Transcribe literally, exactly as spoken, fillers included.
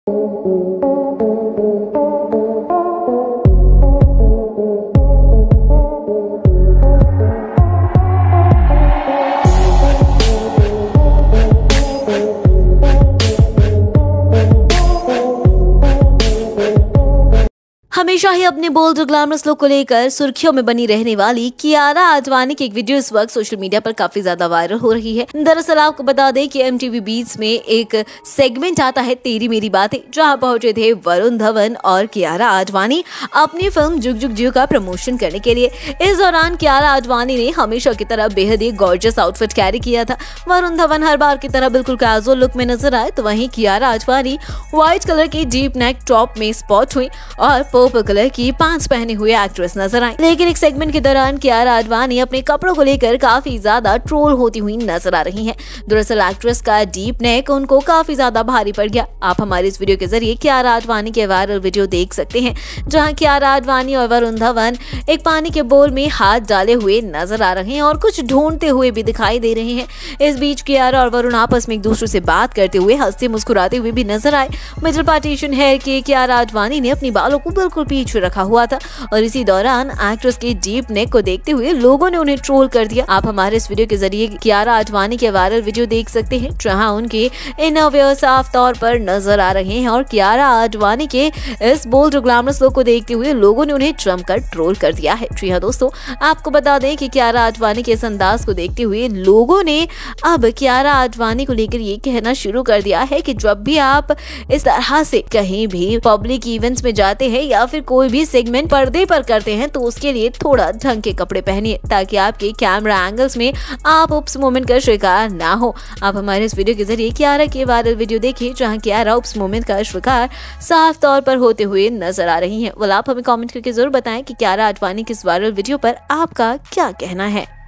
हमेशा ही अपने बोल्ड और ग्लैमरस लुक को लेकर सुर्खियों में बनी रहने वाली कियारा आडवाणी की एक वीडियो इस वक्त सोशल मीडिया पर काफी ज्यादा वायरल हो रही है। दरअसल आपको बता दें कि एम टी वी बीट्स में एक सेगमेंट आता है तेरी मेरी बातें, जहां पहुंचे थे वरुण धवन और कियारा आडवाणी अपनी फिल्म जुग जुग जियो का प्रमोशन करने के लिए। इस दौरान कियारा आडवाणी ने हमेशा की तरह बेहद ही गॉर्जियस आउटफिट कैरी किया था। वरुण धवन हर बार की तरह बिल्कुल कैजुअल लुक में नजर आए, तो वहीं कियारा आडवाणी व्हाइट कलर की डीप नेक टॉप में स्पॉट हुई और पर्पल कलर की पैंट्स पहने हुए एक्ट्रेस नजर आई। लेकिन एक सेगमेंट के दौरान कियारा आडवाणी अपने कपड़ों को लेकर काफी ज्यादा ट्रोल होती हुई नजर आ रही हैं। दरअसल एक्ट्रेस का डीप नेक उनको काफी ज्यादा भारी पड़ गया। आप हमारे इस वीडियो के जरिए कियारा आडवाणी के वायरल वीडियो देख सकते हैं, जहां कियारा आडवाणी और वरुण धवन एक पानी के बोल में हाथ डाले हुए नजर आ रहे हैं और कुछ ढूंढते हुए भी दिखाई दे रहे हैं। इस बीच कियारा और वरुण आपस में एक दूसरे से बात करते हुए हंसते मुस्कुराते हुए भी नजर आए। मिडिल पार्टीशन है कि कियारा आडवाणी ने अपनी बालों को बिल्कुल पीछे रखा हुआ था और इसी दौरान एक्ट्रेस के डीप नेक को देखते हुए लोगों ने उन्हें ट्रोल कर दिया। आप हमारे इस वीडियो के जरिए कियारा आडवाणी के वायरल वीडियो देख सकते हैं, जहां उनके इनरवियर साफ तौर पर नजर आ रहे हैं और कियारा आडवाणी के इस बोल्ड और ग्लैमरस लुक को देखते हुए लोगों ने उन्हें जमकर ट्रोल कर दिया है। जी हाँ दोस्तों, आपको बता दें कि कियारा आडवाणी के इस अंदाज को देखते हुए लोगों ने अब कियारा आडवाणी को लेकर ये कहना शुरू कर दिया है कि जब भी आप इस तरह से कहीं भी पब्लिक इवेंट्स में जाते हैं या फिर कोई भी सेगमेंट पर्दे पर करते हैं, तो उसके लिए थोड़ा ढंग के कपड़े पहनिए, ताकि आपके कैमरा एंगल्स में आप उप्स मोमेंट का शिकार ना हो। आप हमारे इस वीडियो के जरिए कियारा के वायरल वीडियो देखिए, जहां कियारा उप्स मोमेंट का शिकार साफ तौर पर होते हुए नजर आ रही हैं। well, आप हमें कमेंट करके जरूर बताएं कि कियारा आडवाणी के इस वायरल वीडियो पर आपका क्या कहना है।